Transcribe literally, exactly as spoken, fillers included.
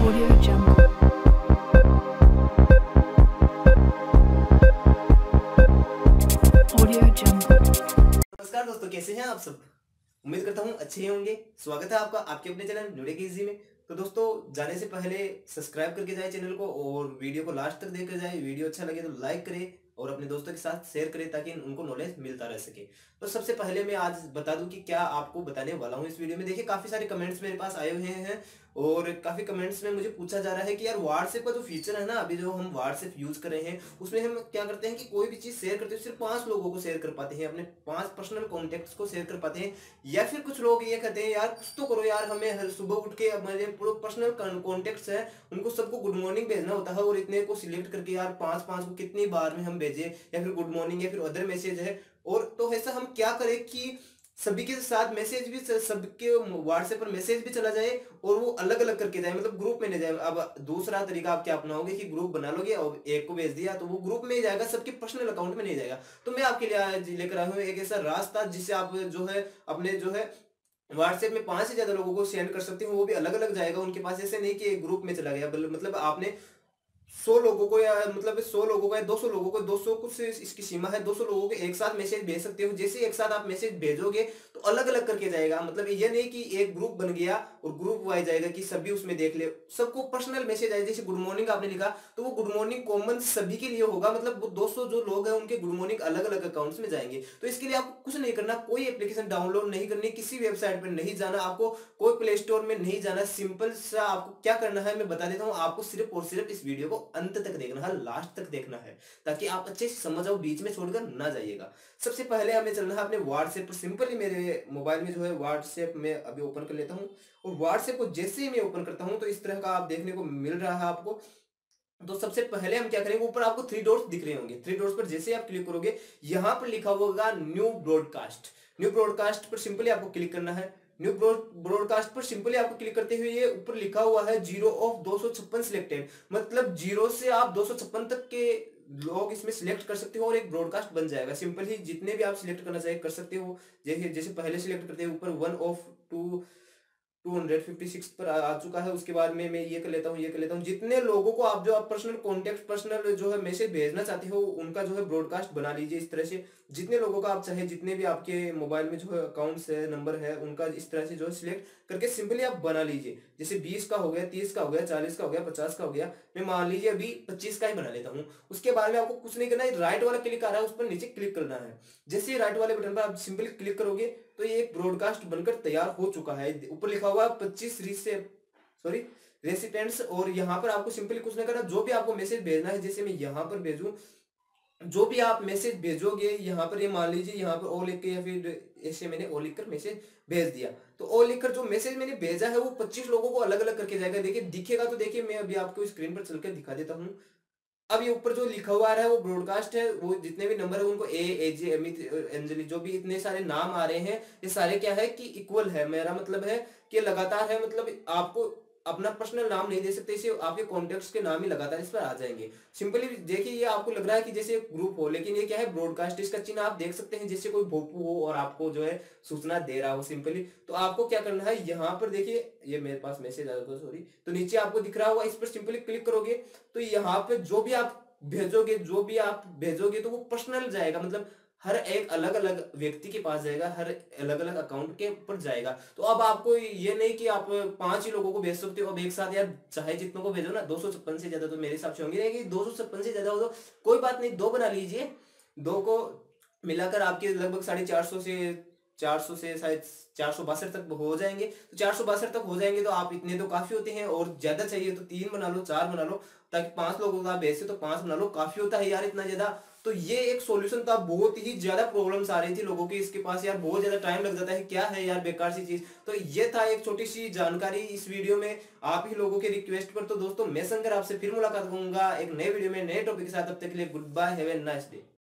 Audio Jungle. Audio Jungle. नमस्कार दोस्तों, कैसे हैं आप सब। उम्मीद करता हूं अच्छे ही होंगे। स्वागत है आपका आपके अपने चैनल न्यूटेक इजी में। तो दोस्तों, जाने से पहले सब्सक्राइब करके जाए चैनल को और वीडियो को लास्ट तक देखकर जाए। वीडियो अच्छा लगे तो लाइक करें और अपने दोस्तों के साथ शेयर करें ताकि उनको नॉलेज मिलता रह सके। तो सबसे पहले मैं आज बता दूं कि क्या आपको बताने वाला हूं इस वीडियो में। देखिए, काफी सारे कमेंट्स मेरे पास आए हुए हैं और काफी कमेंट्स में मुझे पूछा जा रहा है कि यार व्हाट्सएप का जो फीचर है ना, अभी जो हम व्हाट्सएप यूज कर रहे हैं उसमें हम क्या करते हैं कि कोई भी चीज शेयर करते हैं सिर्फ पांच लोगों को शेयर कर पाते हैं, अपने पांच पर्सनल कॉन्टेक्ट्स को शेयर कर पाते हैं। या फिर कुछ लोग ये कहते हैं यार कुछ तो करो यार, हमें हर सुबह उठ के हमारे पर्सनल कॉन्टेक्ट्स हैं उनको सबको गुड मॉर्निंग भेजना होता है और इतने को सिलेक्ट करके यार पांच पांच को कितनी बार में हम भेजे, या फिर गुड मॉर्निंग या फिर अदर मैसेज है। और तो ऐसा हम क्या करें कि सभी के साथ मैसेज भी, सबके व्हाट्सएप पर मैसेज भी चला जाए और वो अलग अलग करके जाए, मतलब ग्रुप में नहीं जाए। अब दूसरा तरीका आप क्या अपनाओगे कि ग्रुप बना लोगे और एक को भेज दिया तो वो ग्रुप में ही जाएगा, सबके पर्सनल अकाउंट में नहीं जाएगा। तो मैं आपके लिए आज लेकर आया हूँ एक ऐसा रास्ता जिससे आप जो है अपने जो है व्हाट्सएप में पांच से ज्यादा लोगों को सेंड कर सकते हो, वो भी अलग अलग जाएगा उनके पास। ऐसे नहीं कि ग्रुप में चला गया, मतलब आपने सौ लोगों को या मतलब सौ लोगों को या दो सौ लोगों को, दो सौ कुछ इसकी सीमा है, दो सौ लोगों को एक साथ मैसेज भेज सकते हो। जैसे एक साथ आप मैसेज भेजोगे तो अलग अलग करके जाएगा, मतलब ये नहीं कि एक ग्रुप बन गया और ग्रुप वाइज जाएगा कि सभी उसमें देख ले, सबको पर्सनल मैसेज आए। जैसे गुड मॉर्निंग आपने लिखा तो वो गुड मॉर्निंग कॉमन सभी के लिए होगा, मतलब वो दो सौ जो लोग हैं उनके गुड मॉर्निंग अलग अलग अकाउंट्स में जाएंगे। तो इसके लिए आपको कुछ नहीं करना, कोई एप्लीकेशन डाउनलोड नहीं करनी, किसी वेबसाइट पर नहीं जाना, आपको कोई प्ले स्टोर में नहीं जाना। सिंपल सा आपको क्या करना है मैं बता देता हूँ, आपको सिर्फ और सिर्फ इस वीडियो को अंत तक देखना है, लास्ट तक देखना है ताकि आप अच्छे से समझ आओ, बीच में छोड़कर ना जाइएगा। सबसे पहले हमें चलना है अपने व्हाट्सएप पर। सिंपली मेरे मोबाइल में जो है व्हाट्सएप में अभी ओपन कर लेता हूं और व्हाट्सएप को जैसे ही मैं ओपन करता हूं तो इस तरह का आप देखने को मिल रहा है आपको। तो सबसे पहले हम क्या करेंगे, ऊपर आपको थ्री डॉट्स दिख रहे होंगे, थ्री डॉट्स पर जैसे ही आप क्लिक करोगे यहां पर लिखा होगा न्यू ब्रॉडकास्ट। न्यू ब्रॉडकास्ट पर सिंपली आपको क्लिक करना है। न्यू ब्रॉडकास्ट पर सिंपली आपको क्लिक करते हुए ये ऊपर लिखा हुआ है जीरो ऑफ दो सौ छप्पन सिलेक्टेड, मतलब जीरो से आप दो सौ छप्पन तक के लोग इसमें सिलेक्ट कर सकते हो और एक ब्रॉडकास्ट बन जाएगा। सिंपल ही जितने भी आप सिलेक्ट करना चाहे कर सकते हो। जैसे जैसे पहले सिलेक्ट करते हैं ऊपर one of two two hundred fifty six पर आ, आ चुका है। उसके बाद में मैं ये कर लेता हूँ, ये कर लेता हूँ। जितने लोगों को आप जो आप पर्सनल कॉन्टेक्ट पर्सनल जो है मैसेज भेजना चाहते हो उनका जो है ब्रॉडकास्ट बना लीजिए इस तरह से। जितने लोगों का आप चाहे, जितने भी आपके मोबाइल में जो है अकाउंट्स है, नंबर है, उनका इस तरह से जो है सिलेक्ट करके सिंपली आप बना लीजिए। जैसे बीस का हो गया, तीस का हो गया, चालीस का हो गया, पचास का हो गया, मैं मान लीजिए अभी पच्चीस का ही बना लेता हूँ। उसके बाद में आपको कुछ नहीं करना है, राइट वाला क्लिक आ रहा है उस पर नीचे क्लिक करना है। जैसे ही राइट वाले बटन पर आप सिंपली क्लिक करोगे तो ये एक ब्रॉडकास्ट बनकर तैयार हो चुका है। ऊपर लिखा हुआ है पच्चीस रिसे सॉरी रेसिपेंट्स, और यहाँ पर आपको सिंपली कुछ नहीं करना, जो भी आपको मैसेज भेजना है, जैसे मैं यहाँ पर भेजूं, जो भी आप मैसेज भेजोगे यहाँ पर, ये मान लीजिए यहाँ पर ओ लिख के या फिर ऐसे मैंने ओ लिखकर मैसेज भेज दिया, तो ओ लिखकर जो मैसेज मैंने भेजा है वो पच्चीस लोगों को अलग अलग करके जाएगा। देखिए दिखेगा, तो देखिए मैं अभी आपको स्क्रीन पर चलकर दिखा देता हूँ। अब ये ऊपर जो लिखा हुआ आ रहा है वो ब्रॉडकास्ट है, वो जितने भी नंबर है उनको ए एजे अमित अंजलि जो भी इतने सारे नाम आ रहे हैं ये सारे क्या है कि इक्वल है। मेरा मतलब है कि लगातार है, मतलब आपको अपना पर्सनल नाम नहीं दे सकते, इसे आपके कॉन्टेक्ट्स के नाम ही लगातार इस पर आ जाएंगे। सिंपली देखिए, ये आपको लग रहा है कि जैसे एक ग्रुप हो, लेकिन ये क्या है ब्रॉडकास्ट। इसका चिन्ह आप देख सकते हैं जैसे कोई भोपू हो और आपको जो है सूचना दे रहा हो। सिंपली तो आपको क्या करना है, यहाँ पर देखिए ये मेरे पास मैसेज आ गया, सॉरी, तो नीचे आपको दिख रहा होगा, इस पर सिंपली क्लिक करोगे तो यहाँ पे जो भी आप भेजोगे जो भी आप भेजोगे तो वो पर्सनल जाएगा, मतलब हर एक अलग अलग व्यक्ति के पास जाएगा, हर अलग अलग अकाउंट के ऊपर जाएगा। तो अब आपको ये नहीं कि आप पांच ही लोगों को भेज सकते हो अब एक साथ, यार चाहे जितनों को भेजो ना, दो सौ छप्पन से ज्यादा तो मेरे हिसाब से होंगे नहीं, कि दो सौ छप्पन से ज्यादा हो तो कोई बात नहीं, दो बना लीजिए। दो को मिलाकर आपके लगभग साढ़े चार सौ से चार सौ से शायद चार सौ बासठ तक हो जाएंगे। तो चार सौ बासठ तक हो जाएंगे तो आप इतने तो काफी होते हैं, और ज्यादा चाहिए तो तीन बना लो, चार बना लो, ताकि पांच लोगों को आप भेजते तो पांच बना लो, काफी होता है यार इतना ज्यादा। तो ये एक सॉल्यूशन था, बहुत ही ज्यादा प्रॉब्लम्स आ रही थी लोगों की इसके पास, यार बहुत ज्यादा टाइम लग जाता है, क्या है यार बेकार सी चीज। तो ये था एक छोटी सी जानकारी इस वीडियो में आप ही लोगों के रिक्वेस्ट पर। तो दोस्तों मैं शंकर आपसे फिर मुलाकात करूंगा एक नए वीडियो में नए टॉपिक के साथ, तब तक के लिए good bye, have a nice day.